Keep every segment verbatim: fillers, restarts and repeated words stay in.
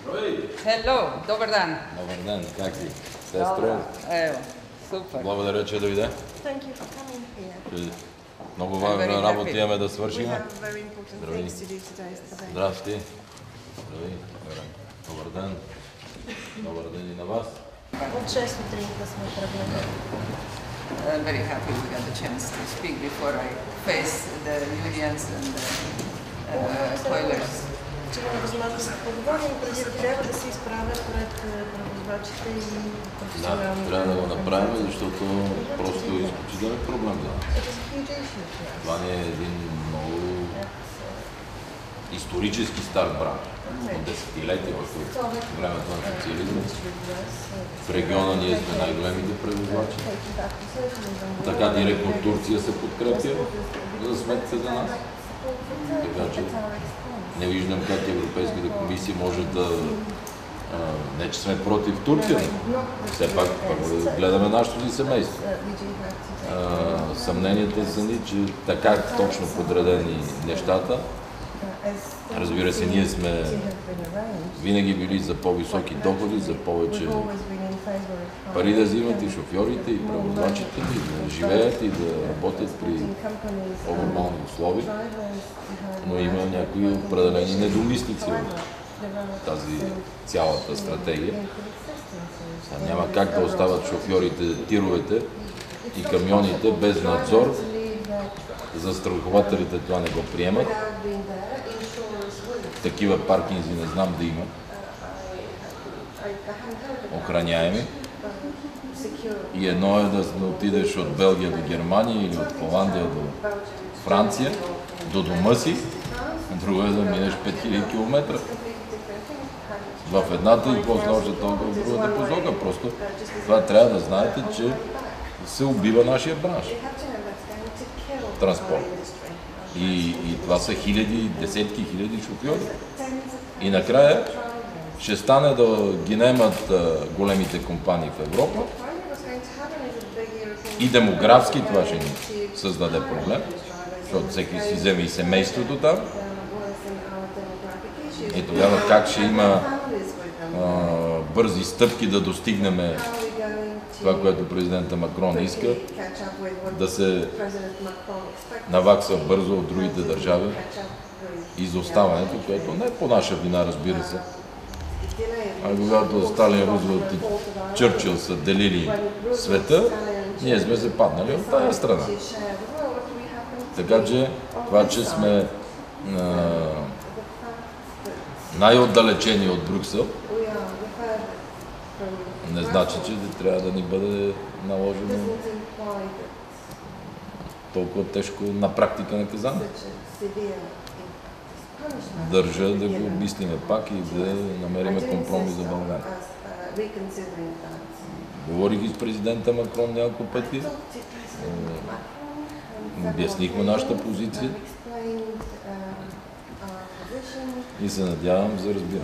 Hello, добър ден. Добър ден, как си? Сестро? Ево, супер. Благодаря, че дойде. Thank you for coming here. Много важна работа имаме да We свършим. have very important Здравей. things to do today. Здрасти. Здравей. Добър ден. Добър ден и на вас. От шест сутринта сме тръгнали. I'm very happy we got the chance to speak before I face the unions and the uh, toilers. Че има възможност да поговорим преди да трябва да се изправят пред превозвачите и Да, професионалните. трябва да го направим, защото просто е изключителен проблем за нас. It is a huge issue for us. Това не е един много исторически стар бранш. От десетилетия, в времето на социализма. В региона ние сме най-големите превозвачи. Така директно Турция се подкрепя за сметка за нас. Така че не виждам как Европейската комисия може да... А, не, че сме против Турция, но все пак първо да гледаме нашето си семейство. А, съмненията са ни, че така точно подредени нещата, разбира се, ние сме винаги били за по-високи доходи, за повече пари да взимат и шофьорите, и превозвачите, и да живеят, и да работят при по-нормални условия, но има някои определени недомислици в тази цялата стратегия. А няма как да остават шофьорите, тировете и камионите без надзор. Застрахователите това не го приемат. Такива паркинзи не знам да има. Охраняеми. И едно е да отидеш от Белгия до Германия или от Холандия до Франция, до дома си, а друго е да минеш пет хиляди километра. В едната и после още толкова в другата посока. Просто това трябва да знаете, че се убива нашия бранш. Транспорт. И, и това са хиляди, десетки хиляди шофьори. И накрая ще стане да ги наемат големите компании в Европа. И демографски това ще ни създаде проблем, защото всеки си вземе и семейството там. И тогава как ще има а, бързи стъпки да достигнем това, което президента Макрон иска, да се навакса бързо от другите държави, изоставането, което не е по наша вина, разбира се. А когато Сталин, Рузвелт и Чърчил са делили света, ние сме се паднали от тая страна. Така че това, че сме най-отдалечени от Брюксел, не значи, че трябва да ни бъде наложено толкова тежко на практика наказание. Държа да го обмислиме пак и да намериме компромис за България. Говорих и с президента Макрон няколко пъти. Обяснихме нашата позиция и се надявам за разбиране.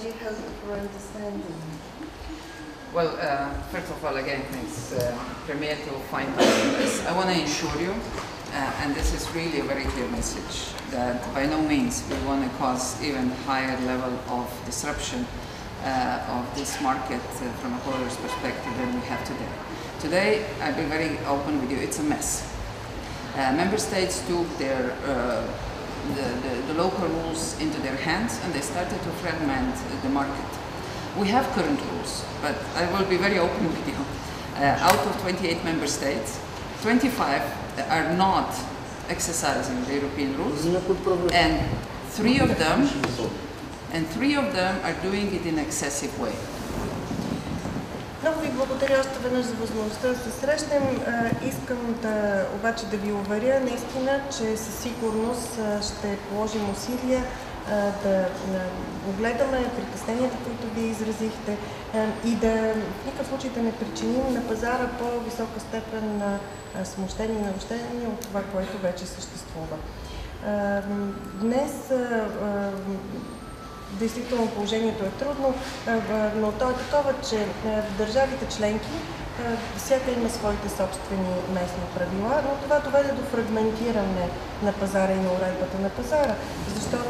Well, uh, first of all, again, thanks, uh, Premier, to find this. I want to ensure you, uh, and this is really a very clear message, that by no means we want to cause even higher level of disruption uh, of this market uh, from a hauler's perspective than we have today. Today, I'll be very open with you, it's a mess. Uh, member states took their uh, the, the, the local rules into their hands and they started to fragment the market. We have current rules, but I will be very open with you. Uh, out of twenty-eight member states, twenty-five are not exercising the European rules, and three of them, and three of them are doing it in excessive way. Много ви благодаря още веднъж за възможността да се срещнем. Искам да, обаче да ви уверя наистина, че със сигурност ще положим усилия да огледаме притесненията, които вие изразихте и да в никакъв случай да не причиним на пазара по-висока степен на смущение и нарушение от това, което вече съществува. Днес действително положението е трудно, но то е такова, че в държавите членки всяка има своите собствени местни правила, но това доведе до фрагментиране на пазара и на уредбата на пазара, защото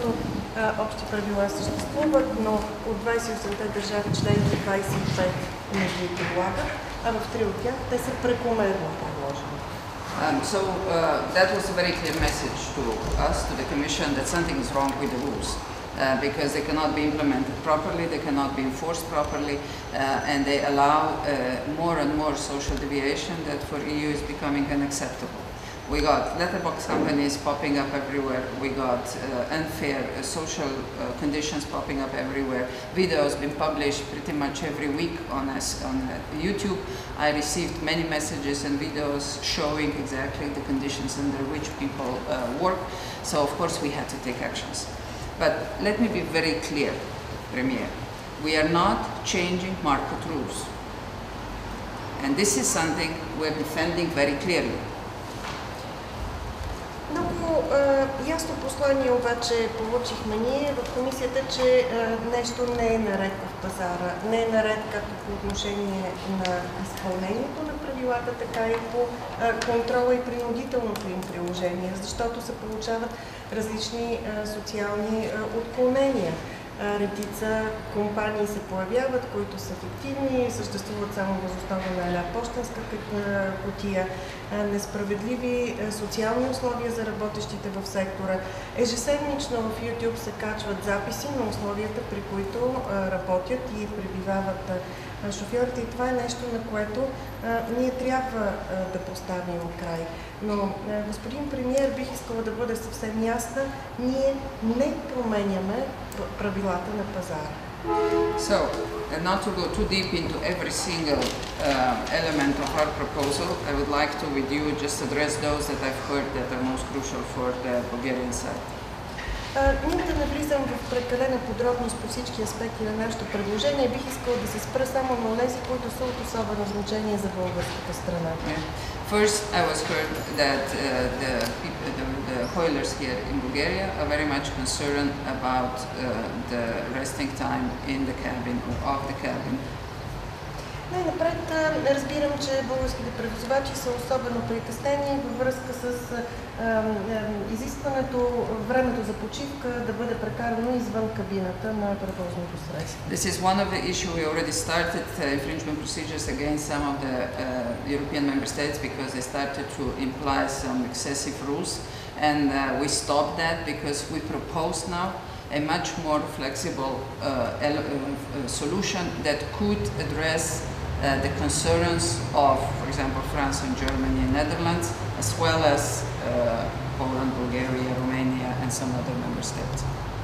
общи правила съществуват, но от двадесет и осемте държави членки двадесет и пет не ги предлагат, а в три от тях те са прекомерно предложени. Um, so uh, that was a very clear message to us, to the Commission, that something is wrong with the rules. Uh, because they cannot be implemented properly, they cannot be enforced properly, uh, and they allow uh, more and more social deviation that for E U is becoming unacceptable. We got letterbox companies popping up everywhere, we got uh, unfair uh, social uh, conditions popping up everywhere, videos being published pretty much every week on, us, on uh, YouTube. I received many messages and videos showing exactly the conditions under which people uh, work, so of course we had to take actions. But let me be very clear, Premier. We are not changing market rules. And this is something we're defending very clearly. Много е, ясно послание обаче получихме ние в комисията, че е, нещо не е наред в пазара. Не е наред както по отношение на изпълнението на правилата, така и по е, контрола и принудителното им приложение, защото се получават различни е, социални е, отклонения. Редица компании се появяват, които са фиктивни, съществуват само въз основа на една пощенска кутия, несправедливи социални условия за работещите в сектора. Ежеседмично в YouTube се качват записи на условията, при които работят и пребивават шофьорите, и това е нещо, на което а, ние трябва а, да поставим край. Но, а, господин премиер, бих искала да бъде съвсем ясна, ние не променяме правилата на пазара. So, and not to go too deep into every single uh, element of our proposal, I would like to, with you, just address those that I've heard that are most crucial for the Bulgarian side. Ние да навлизам в прекалена подробност по всички аспекти на нашето предложение, бих искала да се спра само на тези, които са от особено значение за българската страна. Yeah. First, I was heard that uh, the, the, the hauliers here in Bulgaria are very much concerned about uh, the resting time in the cabin or off the cabin. Най-напред разбирам, че българските превозвачи са особено притеснени във връзка с а, а, изискването времето за почивка да бъде прекарано извън кабината на превозното средство. This is one of the issues. We already started uh, infringement procedures against some of the uh, European member states because they started to imply some excessive rules, and uh, we stopped that because we propose now a much more flexible uh, uh, solution that could address Uh, the concerns of, for example, France and Germany and Netherlands, as well as uh, Poland, Bulgaria, Romania, and some other member states.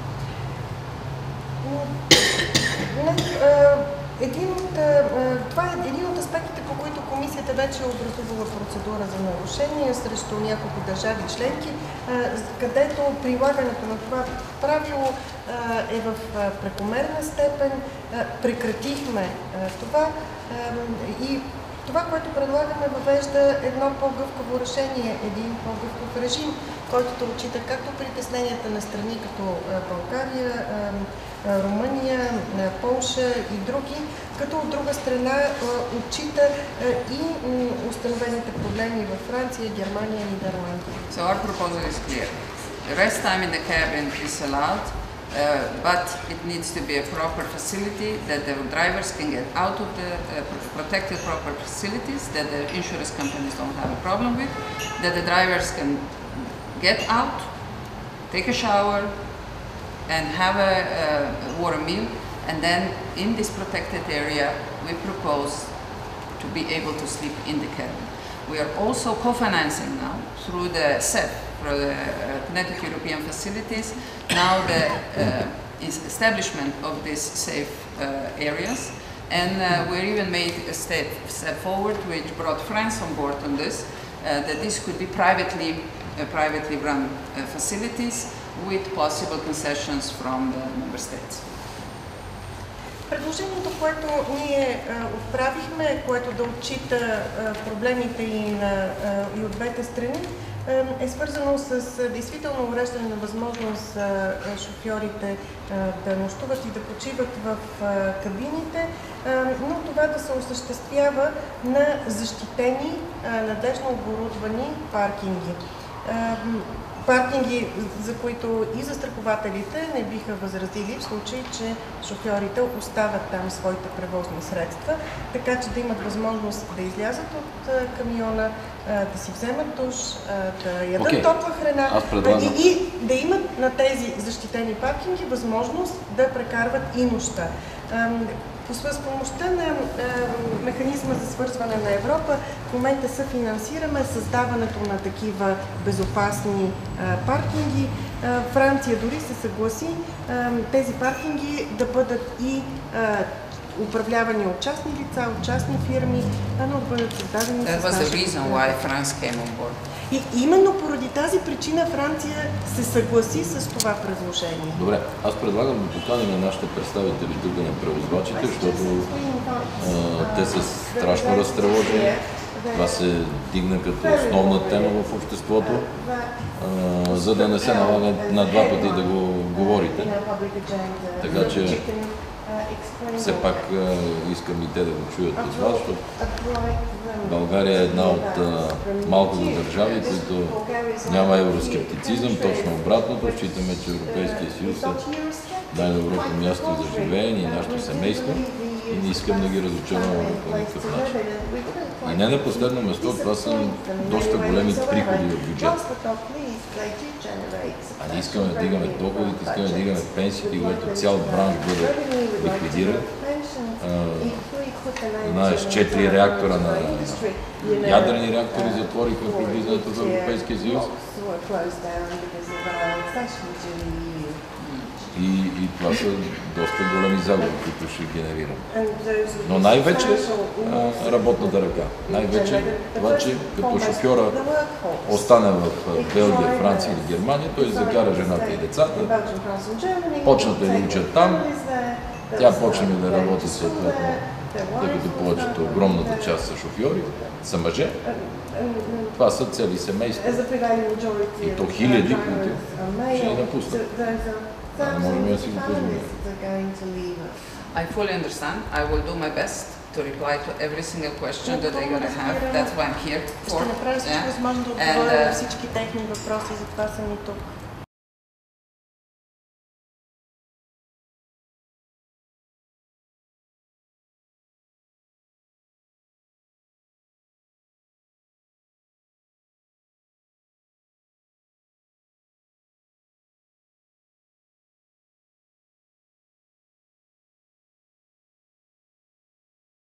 Един от, това е един от аспектите, по които комисията вече е образувала процедура за нарушение срещу няколко държави членки, където прилагането на това правило е в прекомерна степен. Прекратихме това и това, което предлагаме, въвежда едно по-гъвкаво решение, един по-гъвкав режим, който да отчита както притесненията на страни като България, Румъния, Полша и други, като от друга страна отчита и установените проблеми във Франция, Германия и Нидерландия. So our proposal is clear. The rest time in the cabin is allowed, uh, but it needs to be a proper facility that the drivers can get out of the uh, protected proper facilities, that the insurance companies don't have a problem with, that the drivers can get out, take a shower, and have a, a warm meal, and then in this protected area we propose to be able to sleep in the cabin. We are also co-financing now through the C E F, through the uh, Connected European Facilities, now the uh, establishment of these safe uh, areas, and uh, we even made a step, step forward which brought France on board on this, uh, that this could be privately, uh, privately run uh, facilities with possible concessions from the member states. Предложението, което ние а, отправихме, което да отчита а, проблемите и, на, а, и от двете страни, а, е свързано с а, действително уреждане на възможност а, шофьорите а, да нощуват и да почиват в а, кабините, а, но това да се осъществява на защитени, а, надлежно оборудвани паркинги. А, паркинги, за които и застрахователите не биха възразили в случай, че шофьорите оставят там своите превозни средства, така че да имат възможност да излязат от камиона, да си вземат душ, да ядат okay. топла храна предлагам... и, и да имат на тези защитени паркинги възможност да прекарват и нощта. С помощта на е, механизма за свързване на Европа в момента съфинансираме създаването на такива безопасни е, паркинги. Е, Франция дори се съгласи е, тези паркинги да бъдат и е, управлявани от частни лица, от частни фирми, а но да бъдат създадени That с was the нашите reason why France came on board. И именно поради тази причина Франция се съгласи с това предложение. Добре, аз предлагам да поканим нашите представители тук на превозвачите, защото а, те са страшно разтревожени. Това се дигна като основна тема в обществото, а, за да не се налага на два пъти да го говорите. Така че все пак а, искам и те да го чуят от вас, защото България е една от а, малкото държави, които няма евроскептицизъм, точно обратното. Считаме, че Европейския съюз е най-доброто място за живеене и нашето семейство и не искам да ги разочароваме по никакъв начин. И не на последно место, това са доста големи приходи в бюджета. А не искаме да дигаме доходите, искаме да дигаме пенсиите, когато цял бранш бъде ликвидиран. Знаеш, четири реактора на ядрени реактори затвориха при влизането в Европейския съюз. И, и това са доста големи загуби, които ще генерираме. Но най-вече работната ръка. Най-вече това, че като шофьора остане в Белгия, Франция или Германия, той закара жената и децата, почнат да учат там, тя почне да работи съответно, тъй като повечето, огромната част са шофьори, са мъже. Това са цели семейства. И то хиляди, които ще я напуснат. Не можем да си го позволим. I fully understand. I will do my best to reply to every single question that they're going to have. That's why I'm here for. Ще направя всичко възможно да отговоря на всички техни въпроси, затова съм и тук.